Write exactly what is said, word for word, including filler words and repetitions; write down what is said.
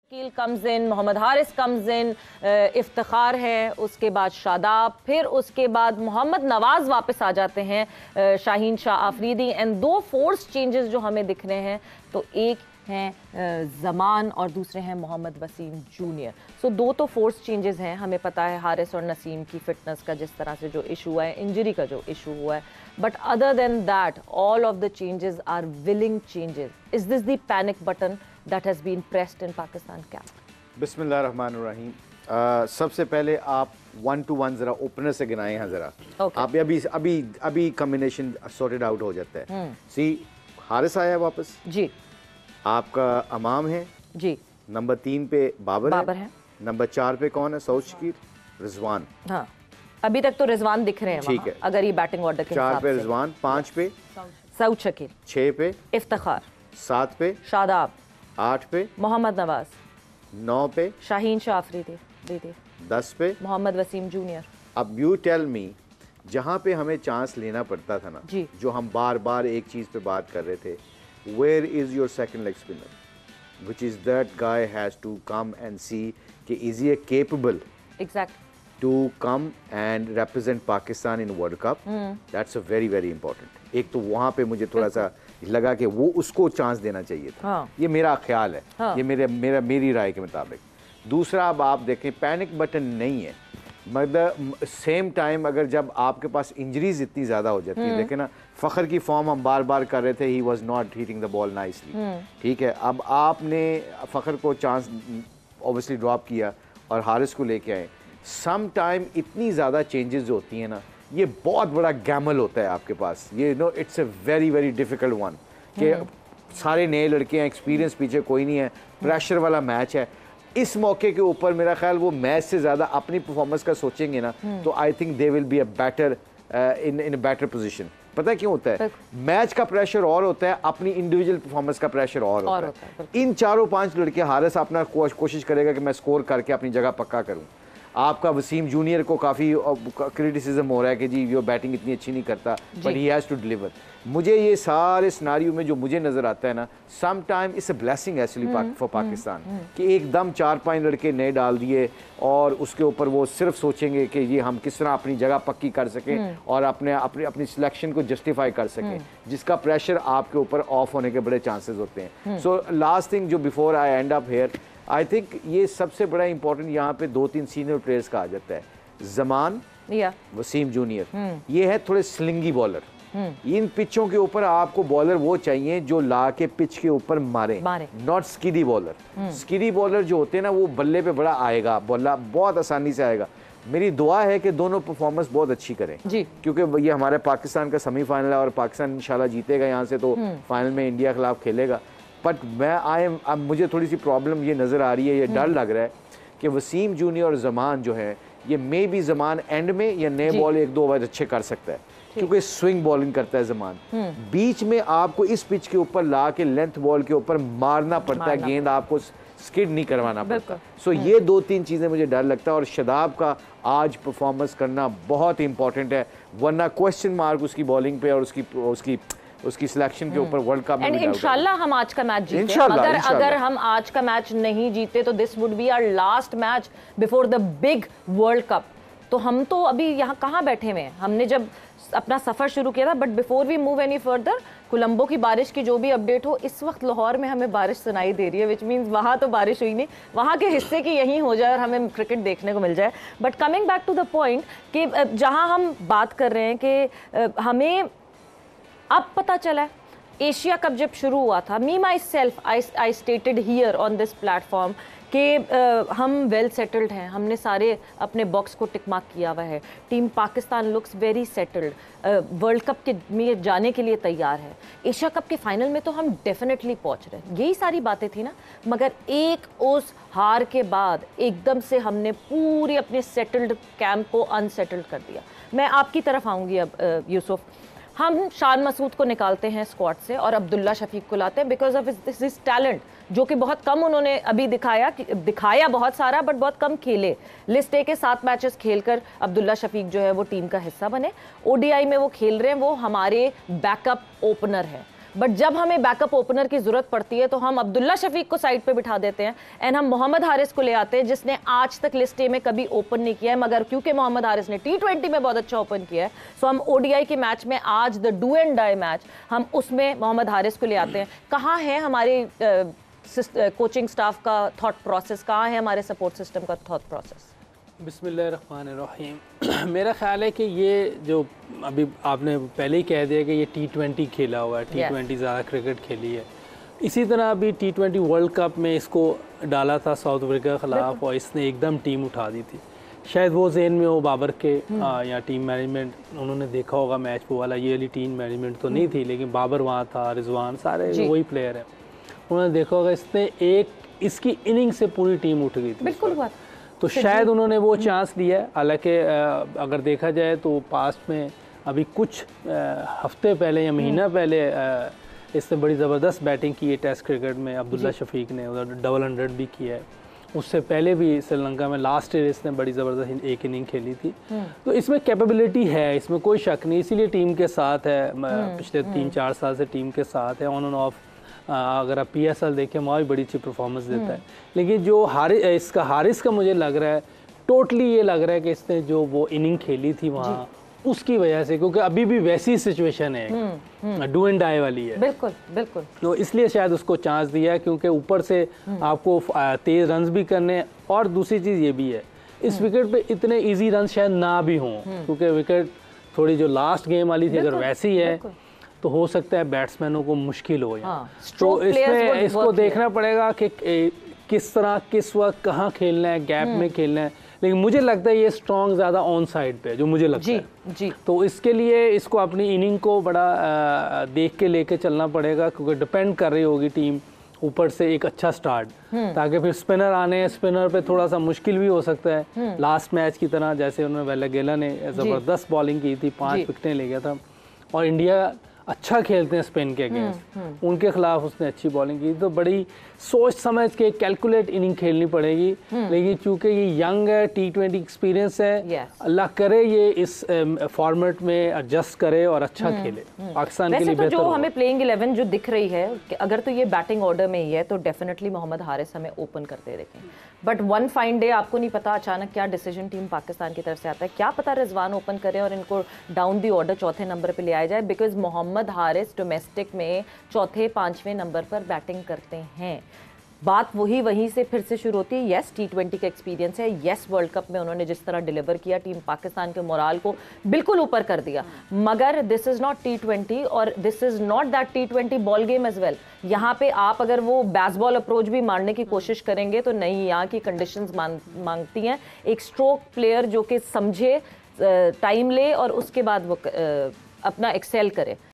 कील comes in, Mohammad Haris comes in, Iftikhar है, उसके बाद शादाब, फिर उसके बाद मोहम्मद नवाज वापस आ जाते हैं, शाहीन शाह आफरीदी, एंड दो फोर्स चेंजेस जो हमें दिख रहे हैं, तो एक हैं ज़मान और दूसरे हैं मोहम्मद वसीम जूनियर। सो दो तो फोर्स चेंजेस हैं, हमें पता है हारिस और नसीम की फिटनेस का जिस तरह से जो इशू हुआ है, इंजरी का जो इशू हुआ है, but other than that all of the changes are willing changes. Is this the panic button that has been pressed in Pakistan camp? बिस्मिल्लाहिर्रहमानिर्रहीम। uh, सबसे पहले आप वन टू वन जरा ओपनर से गिनाए हैं जरा। okay. आप अभी अभी अभी कॉम्बिनेशन सॉर्टेड आउट हो जाता है। सी हारिस आया वापस जी, आपका अमाम है जी, नंबर तीन पे बाबर, बाबर है, है। नंबर चार पे कौन है? सऊद शकीर, रिजवान। हाँ, अभी तक तो रिजवान दिख रहे हैं, ठीक है, अगर ये बैटिंग ऑर्डर के चार पे रिजवान, पांच पे सऊद शकीर, छह पे इफ्तिखार, सात पे शादाब, आठ पे मोहम्मद नवाज, नौ पे शाहीन शाह आफरीदी दीदी, दस पे मोहम्मद वसीम जूनियर। अब यू टेल मी, जहाँ पे हमें चांस लेना पड़ता था ना जी, जो हम बार बार एक चीज़ पे बात कर रहे थे, where is your second leg spinner, which is that guy has to come and see कि is he capable exact to come and represent Pakistan in world cup. That's a very very important. एक तो वहाँ पे मुझे थोड़ा सा लगा कि वो उसको चांस देना चाहिए था। हाँ। ये मेरा ख्याल है। हाँ। ये मेरे मेरा मेरी राय के मुताबिक। दूसरा, अब आप देखें, पैनिक बटन नहीं है, मतलब सेम टाइम अगर जब आपके पास इंजरीज इतनी ज़्यादा हो जाती है, देखें ना, फ़खर की फॉर्म हम बार बार कर रहे थे, he was not hitting the ball nicely, ठीक है। अब आपने फ़खर को चांस ऑब्वियसली ड्रॉप किया और हारिस को लेके आए। सम टाइम इतनी ज़्यादा चेंजेस जो होती हैं ना, ये बहुत बड़ा गैमल होता है आपके पास। ये no it's a very very difficult one कि सारे नए लड़के हैं, एक्सपीरियंस पीछे कोई नहीं है, प्रेशर वाला मैच है। इस मौके के ऊपर मेरा ख्याल वो मैच से ज़्यादा अपनी परफॉर्मेंस का सोचेंगे ना, तो I think they will be a better in in a better position. पता है क्यों होता है? मैच का प्रेशर और होता है, अपनी इंडिविजुअल परफॉर्मेंस का प्रेशर और होता, और होता है, है। इन चारों पांच लड़के, हारिस अपना कोशिश करेगा कि मैं स्कोर करके अपनी जगह पक्का करूं। आपका वसीम जूनियर को काफ़ी क्रिटिसिज्म हो रहा है कि जी वो बैटिंग इतनी अच्छी नहीं करता, but he has to deliver. मुझे ये सारे सिनारियो में जो मुझे नज़र आता है ना, some time it's a blessing actually for Pakistan कि एकदम चार पांच लड़के नए डाल दिए और उसके ऊपर वो सिर्फ सोचेंगे कि ये हम किस तरह अपनी जगह पक्की कर सकें और अपने अपनी अपनी सिलेक्शन को जस्टिफाई कर सकें, जिसका प्रेशर आपके ऊपर ऑफ होने के बड़े चांसेस होते हैं। सो लास्ट थिंग जो before I end up here, I think ये सबसे बड़ा इंपॉर्टेंट यहाँ पे दो तीन सीनियर प्लेयर्स का आ जाता है। ज़मान, वसीम जूनियर, ये है थोड़े स्लिंगी बॉलर। इन पिचों के ऊपर आपको बॉलर वो चाहिए जो ला के पिच के ऊपर मारे, not skiddy bowler. Skiddy bowler जो होते हैं ना, वो बल्ले पे बड़ा आएगा, बल्ला बहुत आसानी से आएगा। मेरी दुआ है कि दोनों परफॉर्मेंस बहुत अच्छी करें जी, क्योंकि ये हमारे पाकिस्तान का सेमीफाइनल है और पाकिस्तान इंशाल्लाह जीतेगा यहाँ से, तो फाइनल में इंडिया के खिलाफ खेलेगा। बट मैं आई एम अब मुझे थोड़ी सी प्रॉब्लम ये नज़र आ रही है, ये डर लग रहा है कि वसीम जूनियर और ज़मान जो है, ये मे बी ज़मान एंड में या नए बॉल एक दो ओवर अच्छे कर सकता है, क्योंकि स्विंग बॉलिंग करता है ज़मान। बीच में आपको इस पिच के ऊपर ला के लेंथ बॉल के ऊपर मारना पड़ता है, गेंद आपको स्किड नहीं करवाना पड़ता। सो so, ये दो तीन चीज़ें मुझे डर लगता है। और शादाब का आज परफॉर्मेंस करना बहुत इंपॉर्टेंट है, वरना क्वेश्चन मार्क उसकी बॉलिंग पे और उसकी उसकी उसकी सिलेक्शन के ऊपर वर्ल्ड कप में इंशाल्लाह हम आज का मैच जीते। अगर अगर हम आज का मैच नहीं जीते तो this would be our last match before the big world cup. तो हम तो अभी यहाँ कहाँ बैठे हुए हैं, हमने जब अपना सफ़र शुरू किया था, but before we move any further, Colombo की बारिश की जो भी अपडेट हो, इस वक्त लाहौर में हमें बारिश सुनाई दे रही है, विच मीन्स वहाँ तो बारिश हुई नहीं, वहाँ के हिस्से की यहीं हो जाए और हमें क्रिकेट देखने को मिल जाए। But coming back to the point कि जहाँ हम बात कर रहे हैं कि हमें अब पता चला है, एशिया कप जब शुरू हुआ था, me myself I stated here on this platform कि हम वेल सेटल्ड हैं, हमने सारे अपने बॉक्स को टिक मार्क किया हुआ है, team Pakistan looks very settled, world cup के में जाने के लिए तैयार है, एशिया कप के फाइनल में तो हम डेफिनेटली पहुंच रहे हैं, यही सारी बातें थी ना। मगर एक उस हार के बाद एकदम से हमने पूरी अपने सेटल्ड कैंप को अनसेटल्ड कर दिया। मैं आपकी तरफ आऊँगी अब यूसुफ, हम शान मसूद को निकालते हैं स्क्वाड से और अब्दुल्ला शफीक को लाते हैं because of this is talent, जो कि बहुत कम उन्होंने अभी दिखाया दिखाया बहुत सारा, बट बहुत कम खेले। लिस्ट ए के सात मैचेस खेलकर अब्दुल्ला शफीक जो है वो टीम का हिस्सा बने, ओडीआई में वो खेल रहे हैं, वो हमारे बैकअप ओपनर है। बट जब हमें बैकअप ओपनर की जरूरत पड़ती है तो हम अब्दुल्ला शफीक को साइड पे बिठा देते हैं एंड हम मोहम्मद हारिस को ले आते हैं, जिसने आज तक लिस्ट ए में कभी ओपन नहीं किया है, मगर क्योंकि मोहम्मद हारिस ने टी ट्वेंटी में बहुत अच्छा ओपन किया है, सो हम ओडीआई के मैच में आज the do and die match हम उसमें मोहम्मद हारिस को ले आते हैं। कहाँ है हमारे कोचिंग स्टाफ का थॉट प्रोसेस, कहाँ है हमारे सपोर्ट सिस्टम का थॉट प्रोसेस? बिस्मिल्लाहिर्रहमानिर्रहीम। मेरा ख्याल है कि ये जो अभी आपने पहले ही कह दिया कि ये टी ट्वेंटी खेला हुआ है, टी ट्वेंटी ज़्यादा क्रिकेट खेली है, इसी तरह अभी टी ट्वेंटी वर्ल्ड कप में इसको डाला था साउथ अफ्रीका के ख़िलाफ़ और इसने एकदम टीम उठा दी थी। शायद वो जेन में हो बाबर के आ, या टीम मैनेजमेंट, उन्होंने देखा होगा मैच वो वाला, ये वाली टीम मैनेजमेंट तो नहीं थी लेकिन बाबर वहाँ था, रिजवान, सारे वही प्लेयर हैं, उन्होंने देखा होगा इसने एक इसकी इनिंग से पूरी टीम उठ गई थी। बिल्कुल बात। तो शायद उन्होंने वो चांस लिया है। हालांकि अगर देखा जाए तो पास्ट में अभी कुछ हफ्ते पहले या महीना पहले इसने बड़ी ज़बरदस्त बैटिंग की है टेस्ट क्रिकेट में, अब्दुल्ला शफीक ने उधर डबल हंड्रेड भी किया है। उससे पहले भी श्रीलंका में लास्ट ईयर इसने बड़ी ज़बरदस्त एक इनिंग खेली थी। तो इसमें कैपेबिलिटी है, इसमें कोई शक नहीं, इसीलिए टीम के साथ है, पिछले तीन चार साल से टीम के साथ है, ऑन एंड ऑफ। अगर आप पी एस एल देखें वहाँ भी बड़ी अच्छी परफॉर्मेंस देता है। लेकिन जो हारिस इसका हारिस का मुझे लग रहा है टोटली ये लग रहा है कि इसने जो वो इनिंग खेली थी वहाँ उसकी वजह से, क्योंकि अभी भी वैसी सिचुएशन है, डू एंड डाई वाली है। बिल्कुल बिल्कुल। तो इसलिए शायद उसको चांस दिया है, क्योंकि ऊपर से आपको तेज रन भी करने, और दूसरी चीज़ ये भी है इस विकेट पे इतने इजी रन शायद ना भी हों, क्योंकि विकेट थोड़ी जो लास्ट गेम वाली थी अगर वैसी है तो हो सकता है बैट्समैनों को मुश्किल हो। हाँ, तो इसमें इसको देखना पड़ेगा कि किस तरह किस वक्त कहाँ खेलना है, गैप में खेलना है। लेकिन मुझे लगता है ये स्ट्रॉन्ग ज़्यादा ऑन साइड पे, जो मुझे लगता जी, है जी। तो इसके लिए इसको अपनी इनिंग को बड़ा आ, देख के लेके चलना पड़ेगा, क्योंकि डिपेंड कर रही होगी टीम ऊपर से एक अच्छा स्टार्ट, ताकि फिर स्पिनर आने, स्पिनर पे थोड़ा सा मुश्किल भी हो सकता है। लास्ट मैच की तरह जैसे उन्होंने वेलागेला ने ज़बरदस्त बॉलिंग की थी, पाँच विकेटें ले गया था, और इंडिया अच्छा खेलते हैं स्पिन के अगेंस्ट, उनके खिलाफ उसने अच्छी बॉलिंग की। तो बड़ी सोच समझ के कैलकुलेट इनिंग खेलनी पड़ेगी। लेकिन चूंकि ये यंग है, टी ट्वेंटी एक्सपीरियंस है, अल्लाह करे ये इस फॉर्मेट में एडजस्ट करे और अच्छा खेले, पाकिस्तान के लिए बेहतर। जो हमें प्लेइंग इलेवन जो दिख रही है, अगर तो ये बैटिंग ऑर्डर में ही है तो डेफिनेटली मोहम्मद हारिस हमें ओपन करते देखें। बट वन फाइन डे आपको नहीं पता अचानक क्या डिसीजन टीम पाकिस्तान की तरफ से आता है, क्या पता रिजवान ओपन करे और इनको डाउन दी ऑर्डर चौथे नंबर पे ले आया जाए, बिकॉज मोहम्मद हारिस डोमेस्टिक में चौथे पांचवें नंबर पर बैटिंग करते हैं। बात वही वहीं से फिर से शुरू होती है। येस टी ट्वेंटी का एक्सपीरियंस है, येस वर्ल्ड कप में उन्होंने जिस तरह डिलीवर किया, टीम पाकिस्तान के मोराल को बिल्कुल ऊपर कर दिया, मगर this is not T twenty और this is not that T twenty ball game as well. यहाँ पे आप अगर वो बैसबॉल अप्रोच भी मारने की कोशिश करेंगे तो नहीं, यहाँ की कंडीशंस मांगती हैं एक स्ट्रोक प्लेयर जो कि समझे, टाइम ले और उसके बाद वो अपना एक्सेल करे।